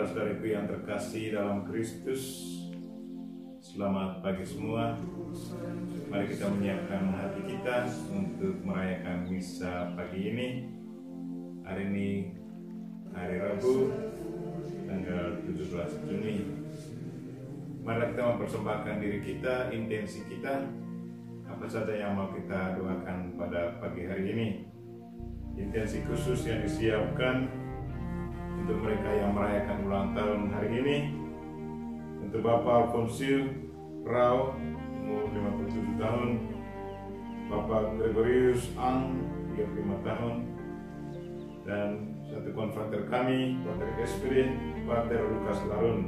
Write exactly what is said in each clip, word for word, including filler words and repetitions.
Saudara-saudariku yang terkasih dalam Kristus, selamat pagi semua. Mari kita menyiapkan hati kita untuk merayakan misa pagi ini. Hari ini hari Rabu, tanggal tujuh belas Juni. Mari kita mempersembahkan diri kita, intensi kita, apa saja yang mau kita doakan pada pagi hari ini. Intensi khusus yang disiapkan untuk mereka yang merayakan ulang tahun hari ini, untuk Bapak Alfonsio Rao umur lima puluh tujuh tahun, Bapak Gregorius Ang tiga puluh lima tahun, dan satu konfrater kami, Pater S P D, Pater Lukas Larun.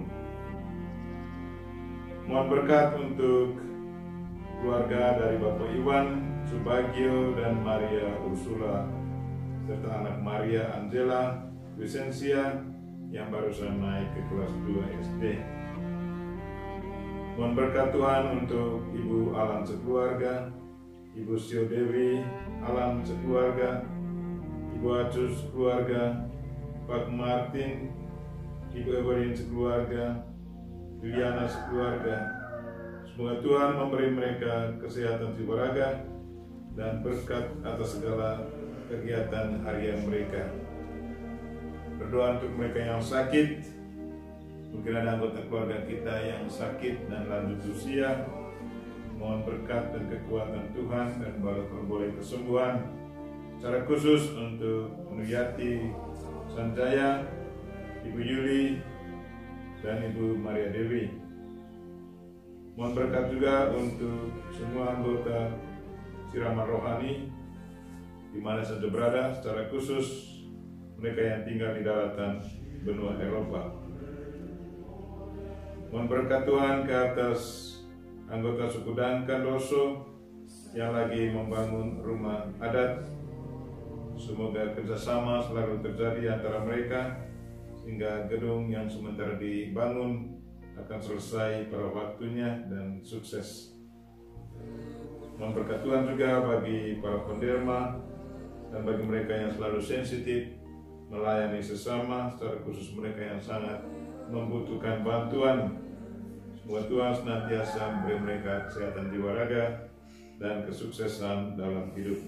Mohon berkat untuk keluarga dari Bapak Iwan Subagio dan Maria Ursula, serta anak Maria Angela Vicensia yang barusan naik ke kelas dua S D. Mohon berkat Tuhan untuk Ibu Alan sekeluarga, Ibu Sio Dewi Alan sekeluarga, Ibu Acus sekeluarga, Pak Martin, Ibu Evelyn sekeluarga, Juliana sekeluarga. Semoga Tuhan memberi mereka kesehatan jiwa raga dan berkat atas segala kegiatan harian mereka. Berdoa untuk mereka yang sakit. Mungkin ada anggota keluarga kita yang sakit dan lanjut usia. Mohon berkat dan kekuatan Tuhan dan berboleh kesembuhan. Secara khusus untuk Nuyati Sanjaya, Ibu Yuli, dan Ibu Maria Dewi. Mohon berkat juga untuk semua anggota siraman rohani di mana saja berada, secara khusus mereka yang tinggal di daratan benua Eropa. Mohon berkat Tuhan ke atas anggota suku Dangkan Doso yang lagi membangun rumah adat. Semoga kerjasama selalu terjadi antara mereka sehingga gedung yang sementara dibangun akan selesai pada waktunya dan sukses. Mohon berkat Tuhan juga bagi para penderma dan bagi mereka yang selalu sensitif melayani sesama, secara khusus mereka yang sangat membutuhkan bantuan. Semoga Tuhan senantiasa memberi mereka kesehatan jiwa raga dan kesuksesan dalam hidup.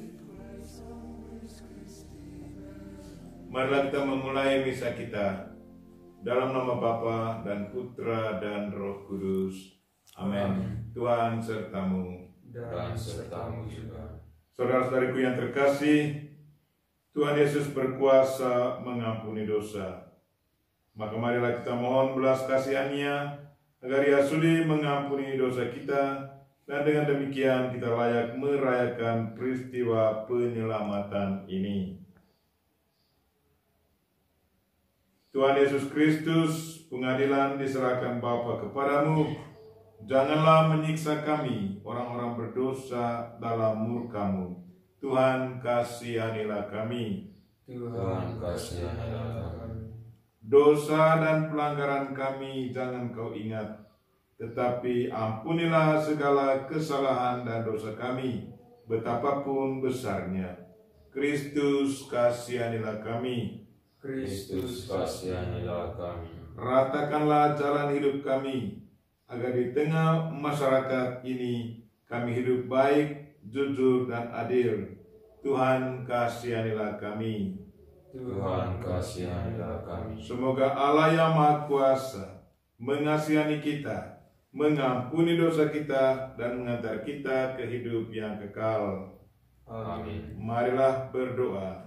Marilah kita memulai misa kita dalam nama Bapa dan Putra dan Roh Kudus. Amin. Tuhan sertamu dan sertamu juga. Saudara-saudariku yang terkasih, Tuhan Yesus berkuasa mengampuni dosa. Maka marilah kita mohon belas kasihan-Nya agar Ia sudi mengampuni dosa kita, dan dengan demikian kita layak merayakan peristiwa penyelamatan ini. Tuhan Yesus Kristus, pengadilan diserahkan Bapa kepadamu. Janganlah menyiksa kami, orang-orang berdosa, dalam murka-Mu. Tuhan, kasihanilah kami. Tuhan, kasihanilah kami. Dosa dan pelanggaran kami jangan Kau ingat, tetapi ampunilah segala kesalahan dan dosa kami, betapapun besarnya. Kristus, kasihanilah kami. Kristus, kasihanilah kami. Ratakanlah jalan hidup kami, agar di tengah masyarakat ini kami hidup baik, jujur dan adil. Tuhan, kasihanilah kami. Tuhan, kasihanilah kami. Semoga Allah yang Maha Kuasa mengasihani kita, mengampuni dosa kita, dan mengantar kita ke hidup yang kekal. Amin. Marilah berdoa.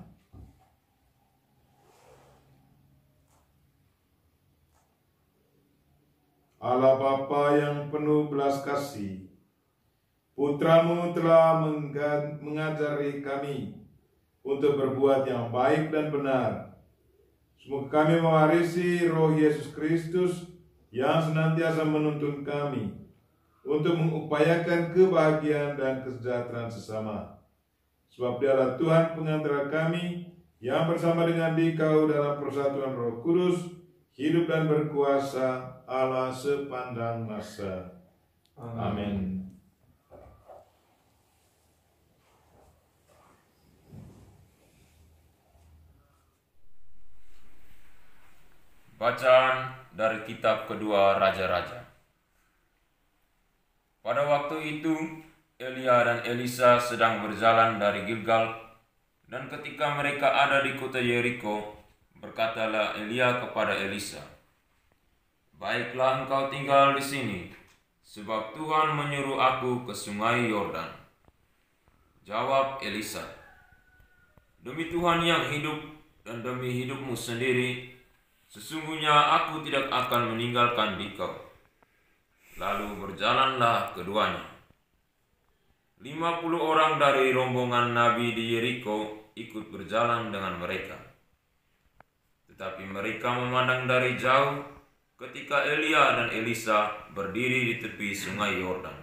Allah Bapa yang penuh belas kasih, Putra-Mu telah mengajari kami untuk berbuat yang baik dan benar. Semoga kami mewarisi Roh Yesus Kristus yang senantiasa menuntun kami untuk mengupayakan kebahagiaan dan kesejahteraan sesama. Sebab Dialah Tuhan pengantara kami yang bersama dengan Dikau dalam persatuan Roh Kudus, hidup dan berkuasa Allah sepanjang masa. Amin. Bacaan dari kitab kedua Raja-Raja. Pada waktu itu, Elia dan Elisa sedang berjalan dari Gilgal, dan ketika mereka ada di kota Yeriko, berkatalah Elia kepada Elisa, "Baiklah engkau tinggal di sini, sebab Tuhan menyuruh aku ke sungai Yordan." Jawab Elisa, "Demi Tuhan yang hidup dan demi hidupmu sendiri, sesungguhnya aku tidak akan meninggalkan dikau." Lalu berjalanlah keduanya. Lima puluh orang dari rombongan Nabi di Yeriko ikut berjalan dengan mereka. Tetapi mereka memandang dari jauh ketika Elia dan Elisa berdiri di tepi sungai Yordan.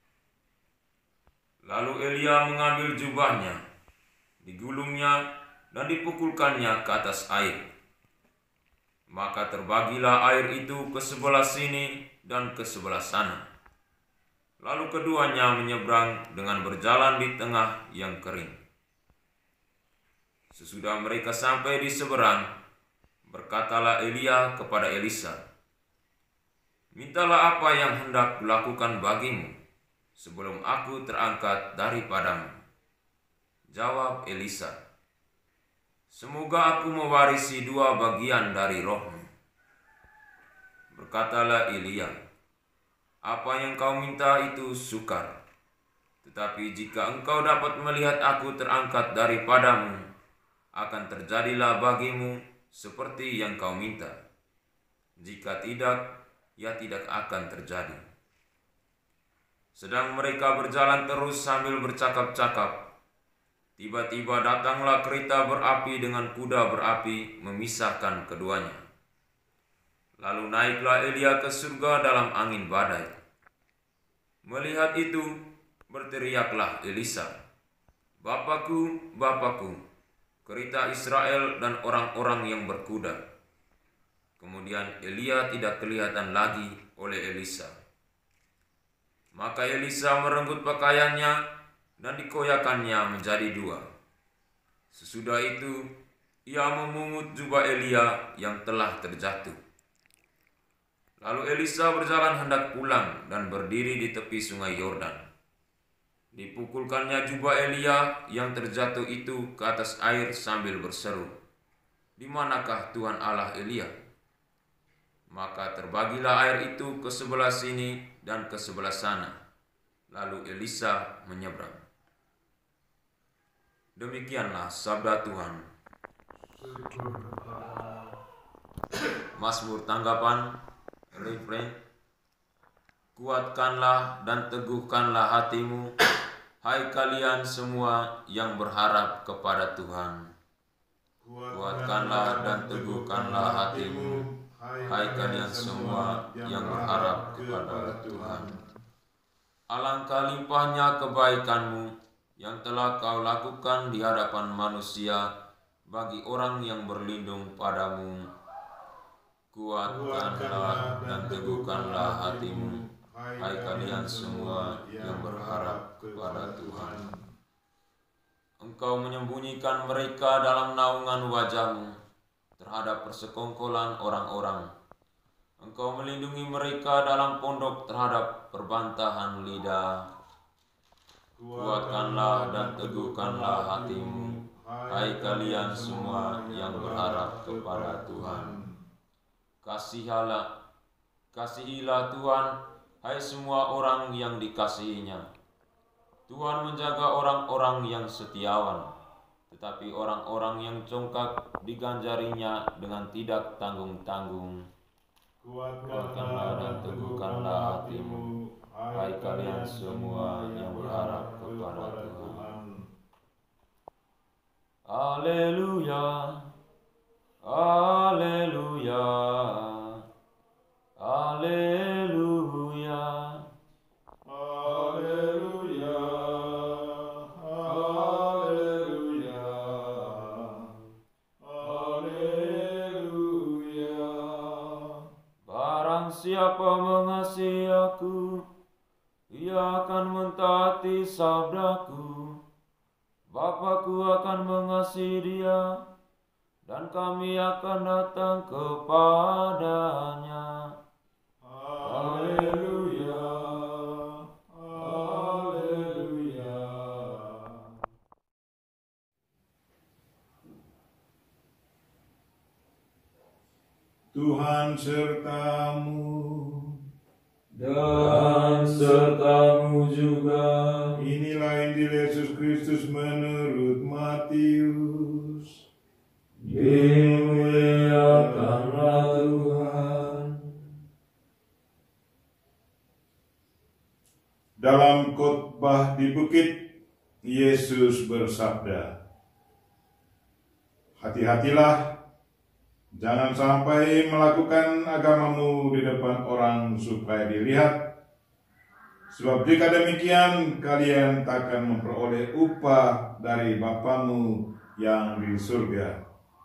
Lalu Elia mengambil jubahnya, digulungnya dan dipukulkannya ke atas air. Maka terbagilah air itu ke sebelah sini dan ke sebelah sana. Lalu keduanya menyeberang dengan berjalan di tengah yang kering. Sesudah mereka sampai di seberang, berkatalah Elia kepada Elisa, "Mintalah apa yang hendak kulakukan bagimu sebelum aku terangkat daripadamu." Jawab Elisa, "Semoga aku mewarisi dua bagian dari rohmu." Berkatalah Elia, "Apa yang kau minta itu sukar. Tetapi jika engkau dapat melihat aku terangkat daripadamu, akan terjadilah bagimu seperti yang kau minta. Jika tidak, ya tidak akan terjadi." Sedang mereka berjalan terus sambil bercakap-cakap, tiba-tiba datanglah kereta berapi dengan kuda berapi memisahkan keduanya. Lalu naiklah Elia ke surga dalam angin badai. Melihat itu, berteriaklah Elisa, "Bapakku, Bapakku, kereta Israel dan orang-orang yang berkuda." Kemudian Elia tidak kelihatan lagi oleh Elisa. Maka Elisa merenggut pakaiannya dan dikoyakannya menjadi dua. Sesudah itu, ia memungut jubah Elia yang telah terjatuh. Lalu Elisa berjalan hendak pulang dan berdiri di tepi sungai Yordan. Dipukulkannya jubah Elia yang terjatuh itu ke atas air sambil berseru, "Di manakah Tuhan Allah Elia?" Maka terbagilah air itu ke sebelah sini dan ke sebelah sana. Lalu Elisa menyeberang. Demikianlah sabda Tuhan. Mazmur tanggapan, refrain. Kuatkanlah dan teguhkanlah hatimu, hai kalian semua yang berharap kepada Tuhan. Kuatkanlah dan teguhkanlah hatimu, hai kalian semua yang berharap kepada Tuhan. Alangkah limpahnya kebaikanmu yang telah kau lakukan di hadapan manusia bagi orang yang berlindung padamu. Kuatkanlah dan teguhkanlah hatimu, hai kalian semua yang berharap kepada Tuhan. Engkau menyembunyikan mereka dalam naungan wajahmu terhadap persekongkolan orang-orang. Engkau melindungi mereka dalam pondok terhadap perbantahan lidah. Kuatkanlah dan teguhkanlah hatimu, hai kalian semua yang berharap kepada Tuhan. Kasihilah, kasihilah Tuhan, hai semua orang yang dikasihinya. Tuhan menjaga orang-orang yang setiawan, tetapi orang-orang yang congkak diganjarinya dengan tidak tanggung-tanggung. Kuatkanlah dan teguhkanlah hatimu, hai kalian semua yang berharap kepada Tuhan. Haleluya, haleluya, haleluya, haleluya, haleluya, haleluya. Barang siapa mengasihi aku, ia akan mentaati sabdaku. Bapakku akan mengasihi dia, dan kami akan datang kepadanya. Haleluya, haleluya. Tuhan sertamu Dan sertamu juga. Inilah Injil Yesus Kristus menurut Matius. Dimuliakanlah Tuhan. Dalam khotbah di bukit, Yesus bersabda, "Hati-hatilah, jangan sampai melakukan agamamu di depan orang supaya dilihat. Sebab jika demikian, kalian takkan memperoleh upah dari Bapamu yang di surga.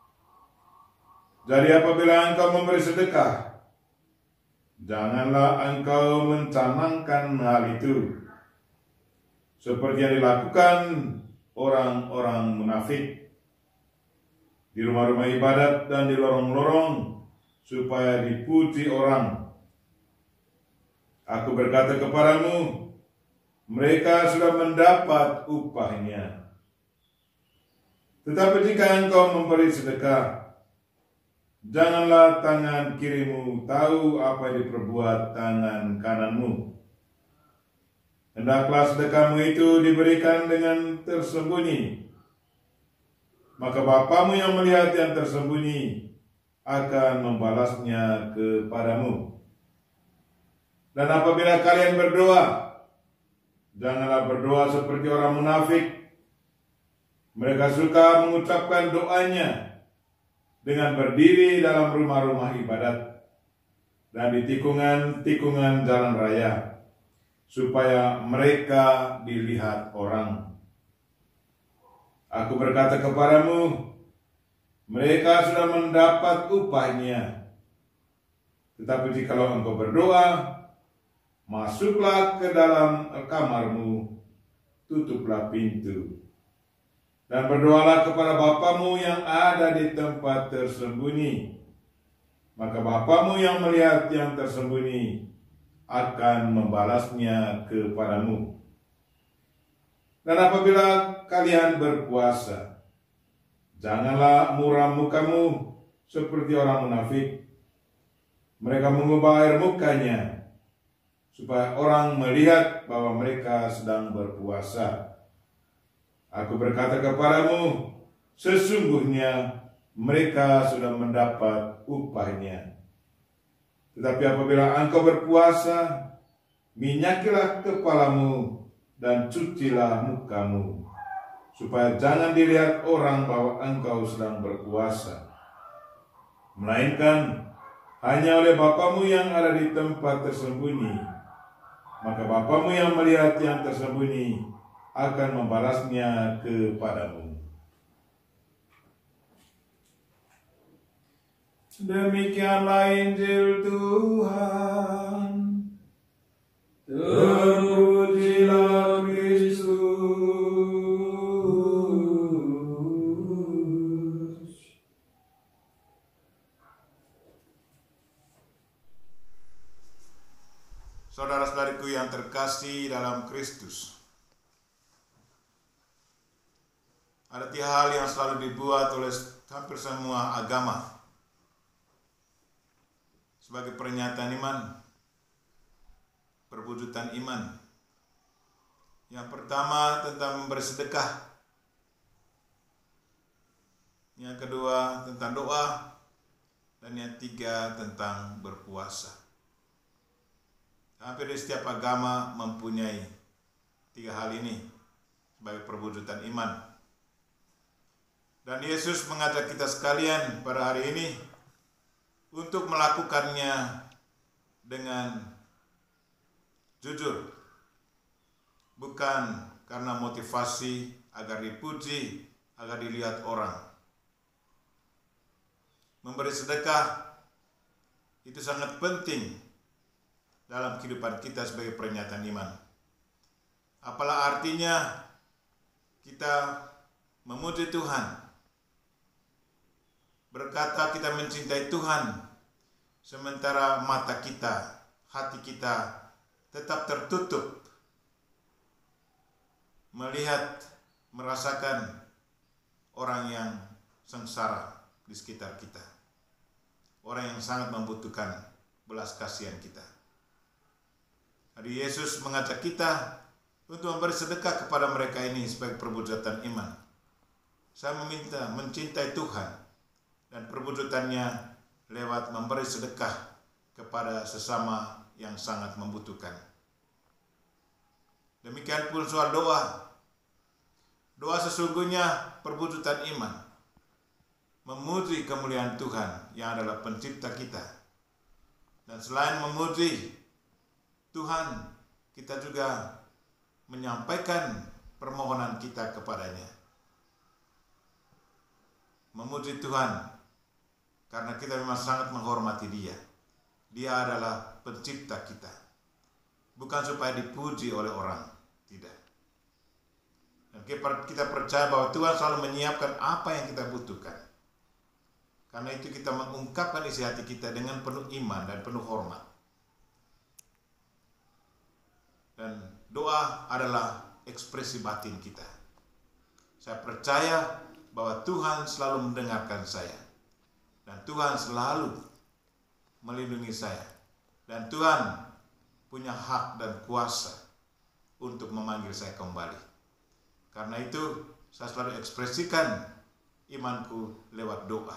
Jadi apabila engkau memberi sedekah, janganlah engkau mencanangkan hal itu, seperti yang dilakukan orang-orang munafik di rumah-rumah ibadat dan di lorong-lorong, supaya dipuji orang. Aku berkata kepadamu, mereka sudah mendapat upahnya. Tetapi jika engkau memberi sedekah, janganlah tangan kirimu tahu apa yang diperbuat tangan kananmu. Hendaklah sedekahmu itu diberikan dengan tersembunyi, maka Bapamu yang melihat yang tersembunyi akan membalasnya kepadamu. Dan apabila kalian berdoa, janganlah berdoa seperti orang munafik. Mereka suka mengucapkan doanya dengan berdiri dalam rumah-rumah ibadat dan di tikungan-tikungan jalan raya, supaya mereka dilihat orang. Aku berkata kepadamu, mereka sudah mendapat upahnya. Tetapi jikalau engkau berdoa, masuklah ke dalam kamarmu, tutuplah pintu, dan berdoalah kepada Bapamu yang ada di tempat tersembunyi. Maka Bapamu yang melihat yang tersembunyi akan membalasnya kepadamu. Dan apabila kalian berpuasa, janganlah muram mukamu seperti orang munafik. Mereka mengubah air mukanya, supaya orang melihat bahwa mereka sedang berpuasa. Aku berkata kepadamu, sesungguhnya mereka sudah mendapat upahnya. Tetapi apabila engkau berpuasa, minyakilah kepalamu dan cucilah mukamu, supaya jangan dilihat orang bahwa engkau sedang berpuasa, melainkan hanya oleh Bapamu yang ada di tempat tersembunyi. Maka Bapamu yang melihat yang tersembunyi akan membalasnya kepadamu. Demikianlah Injil Tuhan. Terpujilah Kristus. Saudara-saudariku yang terkasih dalam Kristus, ada tiga hal yang selalu dibuat oleh hampir semua agama sebagai pernyataan iman, perwujudan iman. Yang pertama tentang memberi sedekah, yang kedua tentang doa, dan yang tiga tentang berpuasa. Hampir di setiap agama mempunyai tiga hal ini sebagai perwujudan iman. Dan Yesus mengajak kita sekalian pada hari ini untuk melakukannya dengan jujur, bukan karena motivasi agar dipuji, agar dilihat orang. Memberi sedekah itu sangat penting dalam kehidupan kita sebagai pernyataan iman. Apalah artinya kita memuji Tuhan berkata kita mencintai Tuhan, sementara mata kita, hati kita tetap tertutup melihat, merasakan orang yang sengsara di sekitar kita, orang yang sangat membutuhkan belas kasihan kita. Hari Yesus mengajak kita untuk memberi sedekah kepada mereka ini sebagai perwujudan iman. Saya meminta mencintai Tuhan dan perwujudannya lewat memberi sedekah kepada sesama yang sangat membutuhkan. Demikian pun soal doa. Doa sesungguhnya perwujudan iman, memuji kemuliaan Tuhan yang adalah pencipta kita. Dan selain memuji Tuhan, kita juga menyampaikan permohonan kita kepadanya. Memuji Tuhan karena kita memang sangat menghormati Dia. Dia adalah pencipta kita. Bukan supaya dipuji oleh orang, tidak. Dan kita percaya bahwa Tuhan selalu menyiapkan apa yang kita butuhkan. Karena itu kita mengungkapkan isi hati kita dengan penuh iman dan penuh hormat. Dan doa adalah ekspresi batin kita. Saya percaya bahwa Tuhan selalu mendengarkan saya. Dan Tuhan selalu melindungi saya. Dan Tuhan punya hak dan kuasa untuk memanggil saya kembali. Karena itu saya selalu ekspresikan imanku lewat doa.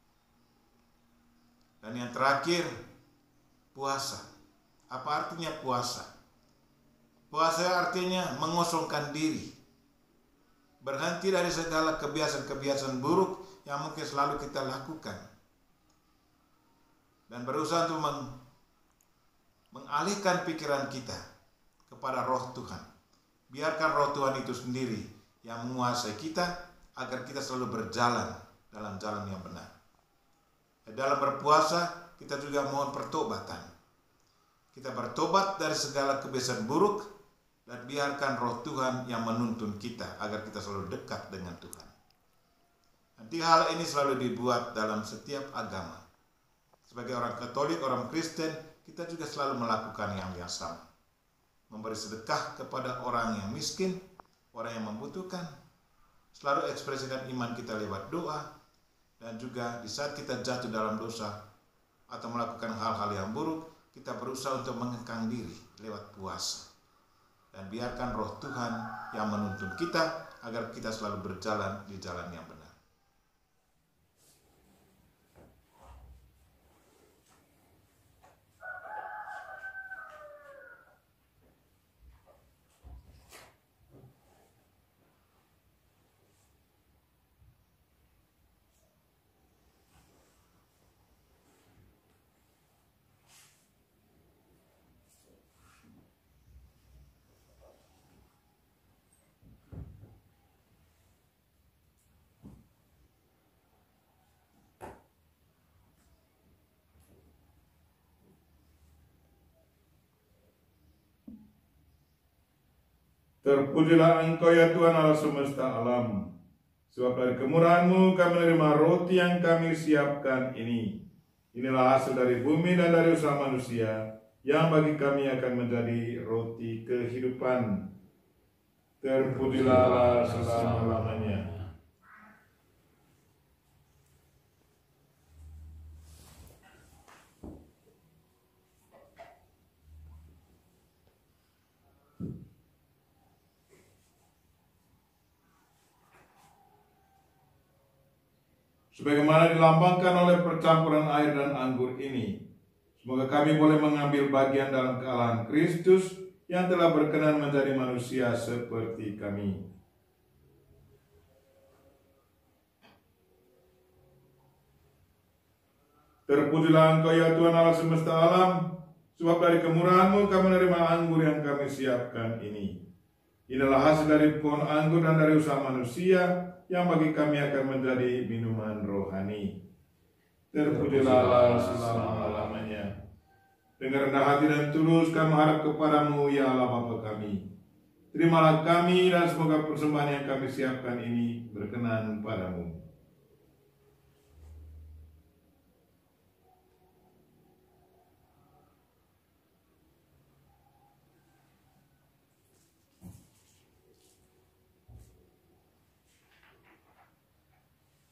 Dan yang terakhir, puasa. Apa artinya puasa? Puasa artinya mengosongkan diri. Berhenti dari segala kebiasaan-kebiasaan buruk yang mungkin selalu kita lakukan. Dan berusaha untuk meng mengalihkan pikiran kita kepada roh Tuhan. Biarkan roh Tuhan itu sendiri yang menguasai kita agar kita selalu berjalan dalam jalan yang benar. Dalam berpuasa kita juga mohon pertobatan. Kita bertobat dari segala kebiasaan buruk dan biarkan roh Tuhan yang menuntun kita agar kita selalu dekat dengan Tuhan. Nanti hal ini selalu dibuat dalam setiap agama. Sebagai orang Katolik, orang Kristen, kita juga selalu melakukan yang yang sama. Memberi sedekah kepada orang yang miskin, orang yang membutuhkan. Selalu ekspresikan iman kita lewat doa. Dan juga di saat kita jatuh dalam dosa atau melakukan hal-hal yang buruk, kita berusaha untuk mengekang diri lewat puasa. Dan biarkan roh Tuhan yang menuntun kita agar kita selalu berjalan di jalan yang benar. Terpujilah Engkau ya Tuhan Allah semesta alam, sebab dari kemurahan-Mu kami menerima roti yang kami siapkan ini. Inilah hasil dari bumi dan dari usaha manusia, yang bagi kami akan menjadi roti kehidupan. Terpujilah Allah selama-lamanya. Sebagaimana dilambangkan oleh percampuran air dan anggur ini, semoga kami boleh mengambil bagian dalam kealahan Kristus yang telah berkenan menjadi manusia seperti kami. Terpujilah Engkau ya Tuhan Allah semesta alam, sebab dari kemurahan-Mu kami menerima anggur yang kami siapkan ini. Inilah hasil dari pohon anggur dan dari usaha manusia, yang bagi kami akan menjadi minuman rohani. Terpujilah Allah selama-lamanya. Dengan rendah hati dan tulus kami harap kepadamu ya Allah Bapa kami. Terimalah kami dan semoga persembahan yang kami siapkan ini berkenan padamu.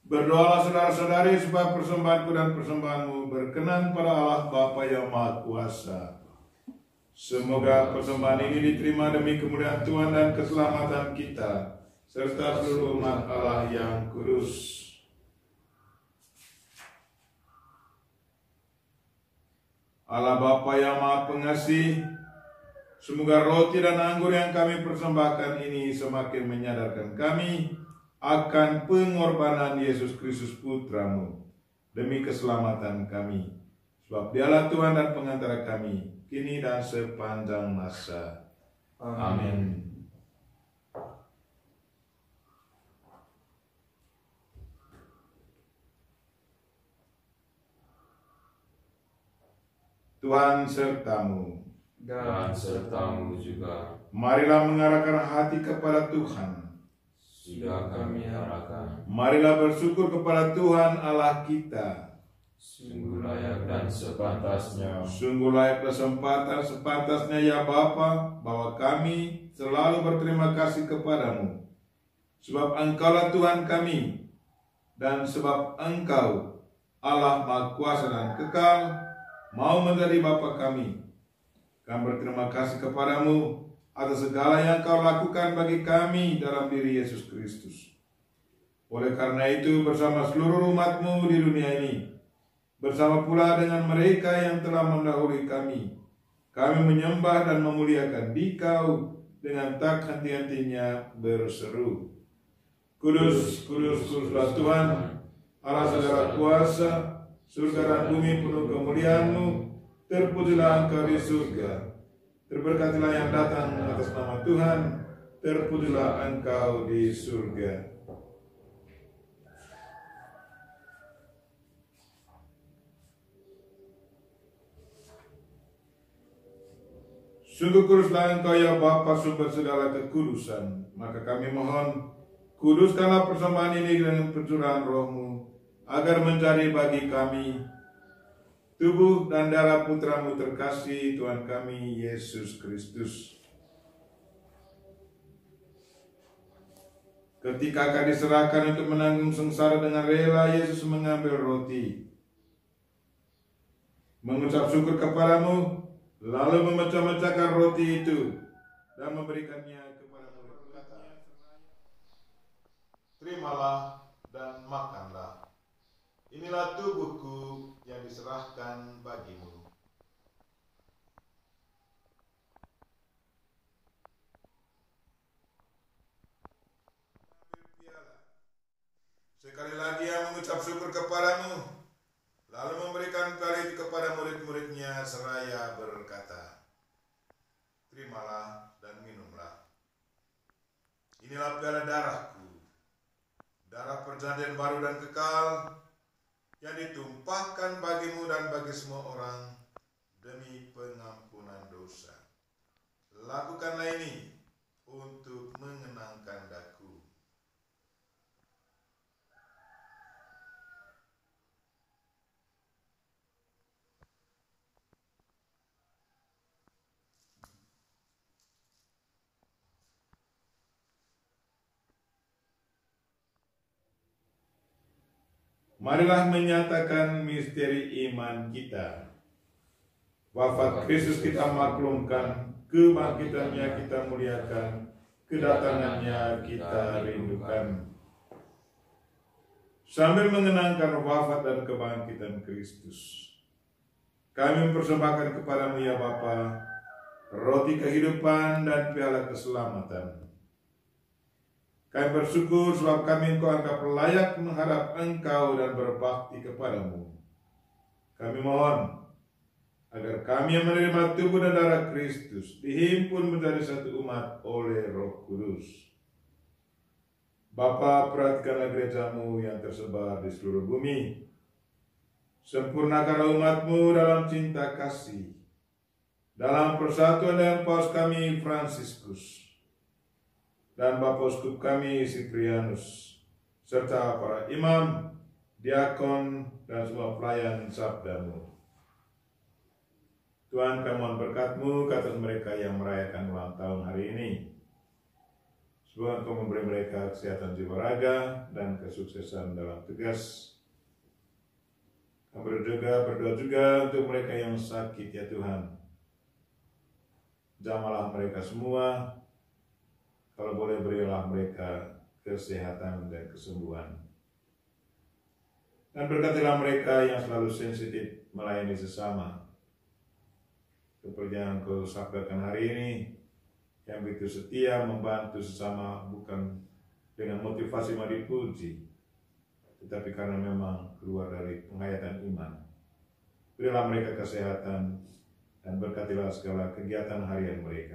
Berdoalah saudara-saudari supaya persembahanku dan persembahanmu berkenan pada Allah Bapa yang Maha Kuasa. Semoga persembahan ini diterima demi kemuliaan Tuhan dan keselamatan kita, serta seluruh umat Allah yang kudus. Allah Bapa yang Maha Pengasih, semoga roti dan anggur yang kami persembahkan ini semakin menyadarkan kami akan pengorbanan Yesus Kristus Putramu demi keselamatan kami. Sebab Dialah Tuhan dan pengantara kami, kini dan sepanjang masa. Amin. Tuhan sertamu. Dan sertamu juga. Marilah mengarahkan hati kepada Tuhan. Sudah kami arahkan. Marilah bersyukur kepada Tuhan Allah kita. Sungguh layak dan sepantasnya. Sungguh layak dan sempatan sepantasnya ya Bapa, bahwa kami selalu berterima kasih kepadamu. Sebab Engkaulah Tuhan kami, dan sebab Engkau Allah Maha Kuasa dan kekal, mau menjadi Bapa kami. Kami berterima kasih kepadamu atas segala yang Kau lakukan bagi kami dalam diri Yesus Kristus. Oleh karena itu, bersama seluruh umat-Mu di dunia ini, bersama pula dengan mereka yang telah mendahului kami, kami menyembah dan memuliakan Dikau dengan tak henti-hentinya berseru, Kudus, kudus, kuduslah Tuhan, Allah segala kuasa, surga dan bumi penuh kemuliaan-Mu. Terpujilah Engkau di surga, terberkatilah yang datang atas nama Tuhan, terpujilah Engkau di surga. Sungguh kuduslah Engkau ya Bapa, sumber segala kekudusan. Maka kami mohon, kuduskanlah persembahan ini dengan pencurahan Roh-Mu, agar menjadi bagi kami tubuh dan darah Putra-Mu terkasih, Tuhan kami Yesus Kristus. Ketika akan diserahkan untuk menanggung sengsara dengan rela, Yesus mengambil roti, mengucap syukur kepadamu, lalu memecah-mecahkan roti itu dan memberikannya kepada murid-muridnya. Terimalah dan makanlah. Inilah tubuhku yang diserahkan bagimu. Sekali lagi ia mengucap syukur kepadamu, lalu memberikan piala itu kepada murid-muridnya seraya berkata, terimalah dan minumlah. Inilah piala darahku, darah perjanjian baru dan kekal, yang ditumpahkan bagimu dan bagi semua orang demi pengampunan dosa. Lakukanlah ini untuk mengenangkan daku. Marilah menyatakan misteri iman kita. Wafat Kristus kita maklumkan, kebangkitannya kita muliakan, kedatangannya kita rindukan. Sambil mengenangkan wafat dan kebangkitan Kristus, kami mempersembahkan kepadamu ya Bapa, roti kehidupan dan piala keselamatan. Kami bersyukur sebab kami Engkau anggap layak menghadap Engkau dan berbakti kepadamu. Kami mohon agar kami yang menerima tubuh dan darah Kristus dihimpun menjadi satu umat oleh Roh Kudus. Bapa, perhatikanlah gereja-Mu yang tersebar di seluruh bumi. Sempurnakanlah umat-Mu dalam cinta kasih, dalam persatuan dengan Paus kami Fransiskus dan Bapak Uskup kami Siprianus, serta para imam, diakon, dan semua pelayan sabda-Mu. Tuhan, kami mohon berkat-Mu ke atas mereka yang merayakan ulang tahun hari ini. Semoga Engkau memberi mereka kesehatan jiwa raga dan kesuksesan dalam tugas. Kami berdoa, berdoa juga untuk mereka yang sakit ya Tuhan. Jamahlah mereka semua. Kalau boleh berilah mereka kesehatan dan kesembuhan. Dan berkatilah mereka yang selalu sensitif melayani sesama. Seperti yang Kau sabdakan hari ini, yang begitu setia membantu sesama bukan dengan motivasi mau dipuji, tetapi karena memang keluar dari penghayatan iman. Berilah mereka kesehatan dan berkatilah segala kegiatan harian mereka.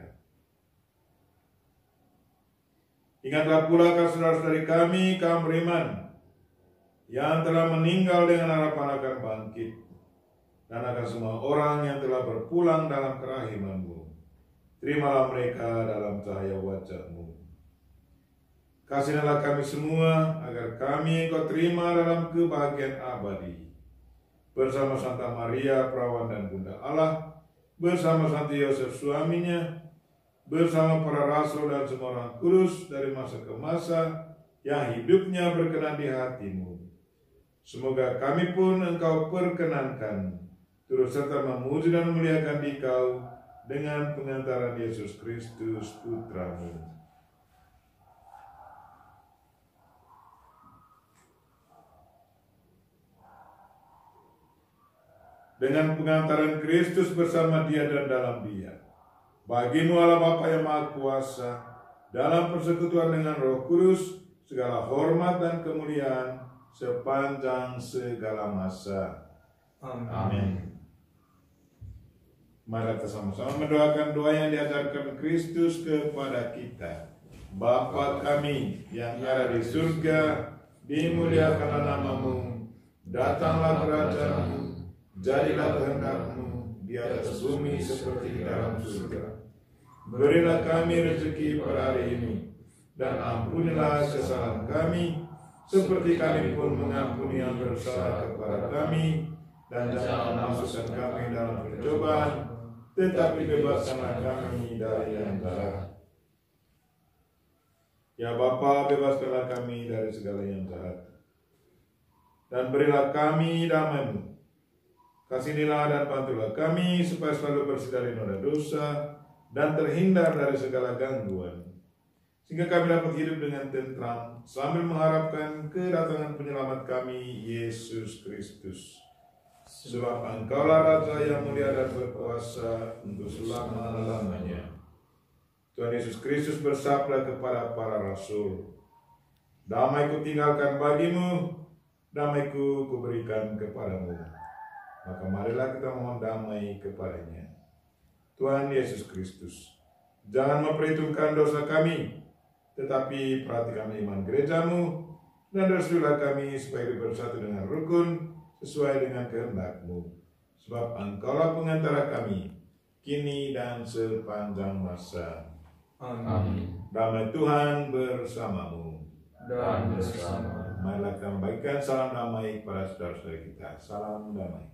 Ingatlah pula akan saudara-saudari kami, kaum beriman, yang telah meninggal dengan harapan akan bangkit, dan akan semua orang yang telah berpulang dalam kerahiman-Mu. Terimalah mereka dalam cahaya wajah-Mu. Kasihilah kami semua, agar kami Kau terima dalam kebahagiaan abadi. Bersama Santa Maria, Perawan dan Bunda Allah, bersama Santo Yosef suaminya, bersama para rasul dan semua orang kudus dari masa ke masa, yang hidupnya berkenan di hati-Mu. Semoga kami pun Engkau perkenankan, turut serta memuji dan memuliakan Dikau, dengan pengantaran Yesus Kristus Putra-Mu. Dengan pengantaran Kristus bersama Dia dan dalam Dia, bagi-Mu Allah Bapa yang Maha Kuasa, dalam persekutuan dengan Roh Kudus, segala hormat dan kemuliaan sepanjang segala masa. Amin. Amin. Mari kita sama-sama mendoakan doa yang diajarkan Kristus kepada kita. Bapa kami yang ada di surga, dimuliakanlah nama-Mu, datanglah kerajaan-Mu, jadilah kehendak-Mu di atas bumi seperti di dalam surga. Berilah kami rezeki pada hari ini, dan ampunilah kesalahan kami, seperti kami pun mengampuni yang bersalah kepada kami, dan jangan masukkan kami dalam pencobaan, tetapi bebaskanlah kami dari yang jahat. Ya Bapa, bebaskanlah kami dari segala yang jahat, dan berilah kami damai-Mu. Kasihanilah dan bantulah kami supaya selalu bersih dari noda dosa dan terhindar dari segala gangguan, sehingga kami dapat hidup dengan tentram sambil mengharapkan kedatangan penyelamat kami, Yesus Kristus. Sebab Engkaulah Raja yang mulia dan berkuasa untuk selama-lamanya. Tuhan Yesus Kristus bersabda kepada para rasul, "Damai-Ku tinggalkan bagimu, damai-Ku kuberikan kepadamu." Maka marilah kita mohon damai kepadanya. Tuhan Yesus Kristus, jangan memperhitungkan dosa kami, tetapi perhatikan iman gereja-Mu, dan restuilah kami supaya hidup bersatu dengan rukun, sesuai dengan kehendak-Mu. Sebab Engkaulah pengantara kami, kini dan sepanjang masa. Amin. Damai Tuhan bersama-Mu. Dan bersama. Marilah kita membagikan salam damai kepada saudara-saudara kita. Salam damai.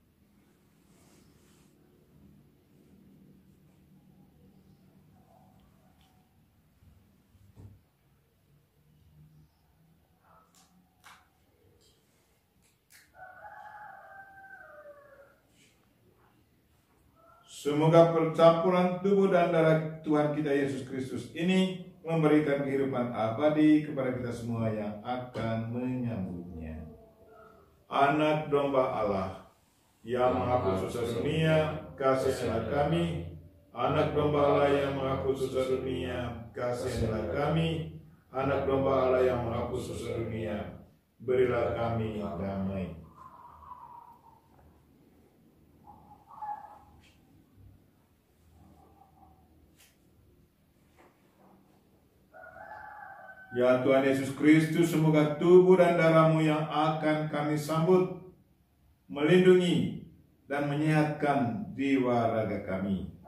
Semoga percampuran tubuh dan darah Tuhan kita Yesus Kristus ini memberikan kehidupan abadi kepada kita semua yang akan menyambutnya. Anak domba Allah yang menghapus dosa dunia, kasihilah kami. Anak domba Allah yang menghapus dosa dunia, kasihilah kami. Anak domba Allah yang menghapus dosa dunia, berilah kami damai. Ya Tuhan Yesus Kristus, semoga tubuh dan darah-Mu yang akan kami sambut melindungi dan menyehatkan jiwa raga kami.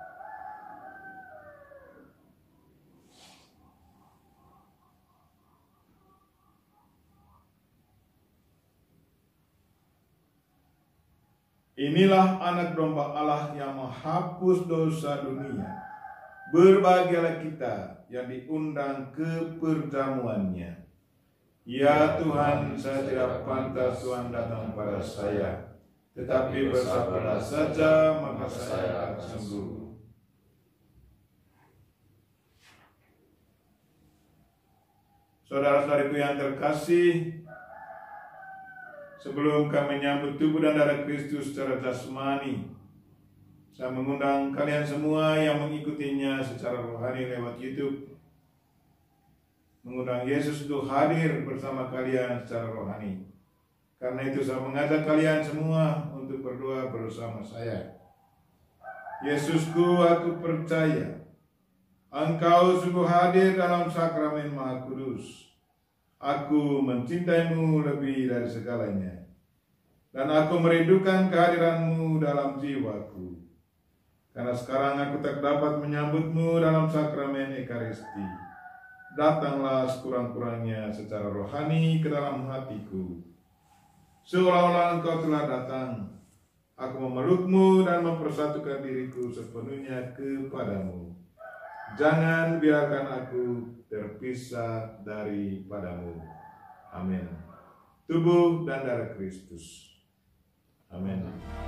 Inilah anak domba Allah yang menghapus dosa dunia. Berbahagialah kita yang diundang ke perjamuannya. Ya Tuhan, saya tidak pantas Tuhan datang pada saya, tetapi bersabdalah saja, maka saya akan sembuh. Saudara-saudariku yang terkasih, sebelum kami menyambut tubuh dan darah Kristus secara jasmani, saya mengundang kalian semua yang mengikutinya secara rohani lewat YouTube, mengundang Yesus untuk hadir bersama kalian secara rohani. Karena itu saya mengajak kalian semua untuk berdoa bersama saya. Yesusku, aku percaya Engkau sungguh hadir dalam sakramen Maha Kudus. Aku mencintaimu lebih dari segalanya, dan aku merindukan kehadiranmu dalam jiwaku. Karena sekarang aku tak dapat menyambutmu dalam sakramen Ekaristi. Datanglah sekurang-kurangnya secara rohani ke dalam hatiku. Seolah-olah Engkau telah datang, aku memelukmu dan mempersatukan diriku sepenuhnya kepadamu. Jangan biarkan aku terpisah daripadamu. Amin. Tubuh dan darah Kristus. Amin.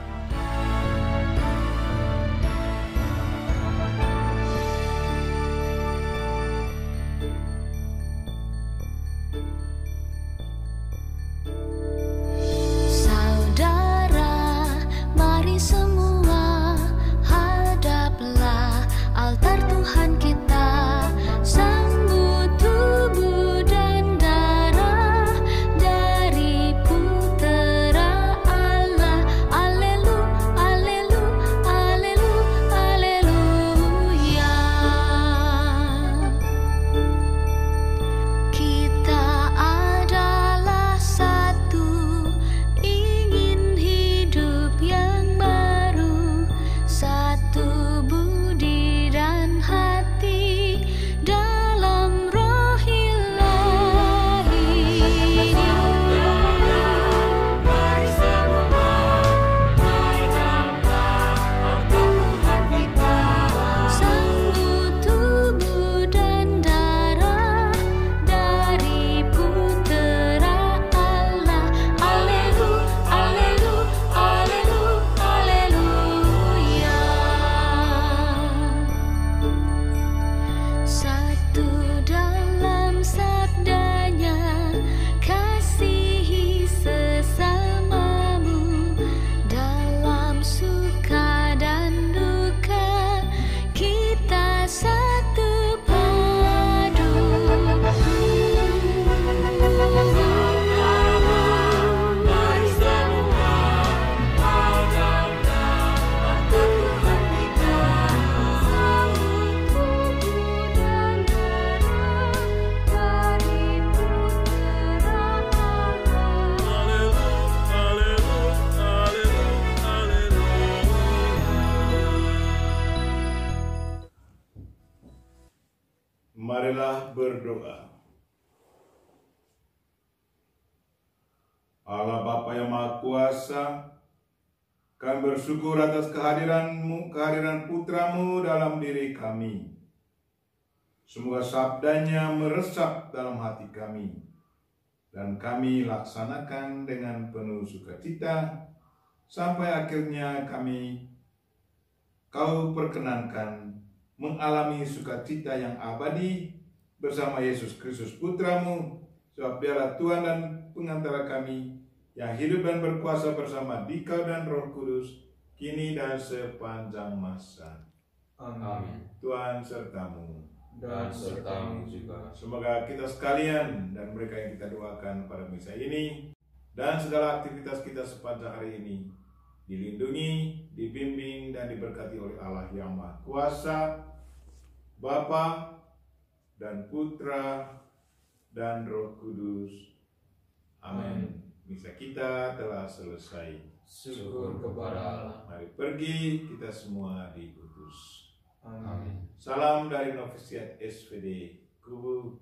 Marilah berdoa. Allah Bapa yang Maha Kuasa, kami bersyukur atas kehadiranmu, kehadiran Putramu dalam diri kami. Semoga sabdanya meresap dalam hati kami, dan kami laksanakan dengan penuh sukacita, sampai akhirnya kami Kau perkenankan mengalami sukacita yang abadi bersama Yesus Kristus Putramu, sebab Dialah Tuhan dan pengantara kami yang hidup dan berkuasa bersama Dikau dan Roh Kudus, kini dan sepanjang masa. Amin. Tuhan sertamu Dan sertamu juga. Semoga kita sekalian dan mereka yang kita doakan pada misa ini dan segala aktivitas kita sepanjang hari ini dilindungi, dibimbing, dan diberkati oleh Allah yang Maha Kuasa, Bapa dan Putra dan Roh Kudus. Amin. Misa kita telah selesai. Syukur kepada Allah. Mari pergi kita semua diutus. Amin. Salam dari Novisiat S V D Kubu